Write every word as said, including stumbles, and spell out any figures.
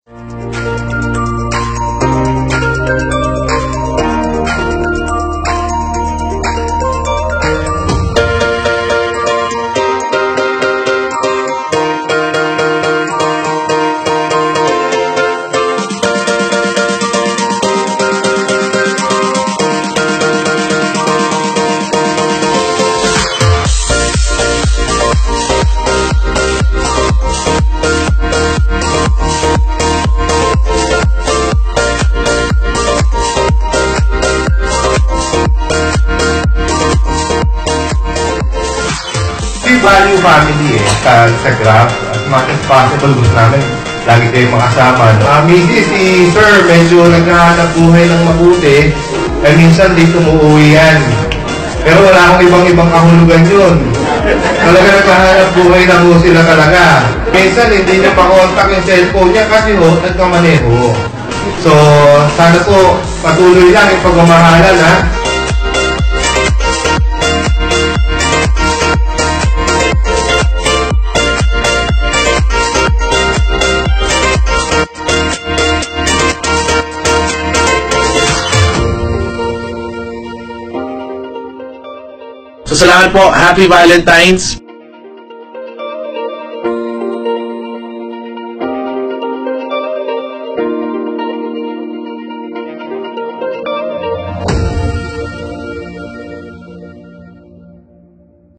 Value family eh, sa, sa Grab. As much as possible, gusto namin lagi kayo makasama. No? Uh, maybe si Sir medyo naghahanap buhay ng mabuti, eh minsan di tumuuwi yan. Pero wala akong ibang-ibang kahulugan yun. Talaga naghahanap buhay na ho sila talaga. Minsan hindi niya pa-contact yung cellphone niya kasi ho, nagkamaneho. So, sana po patuloy lang yung pagmamahalan ha. So salamat po. Happy Valentine's!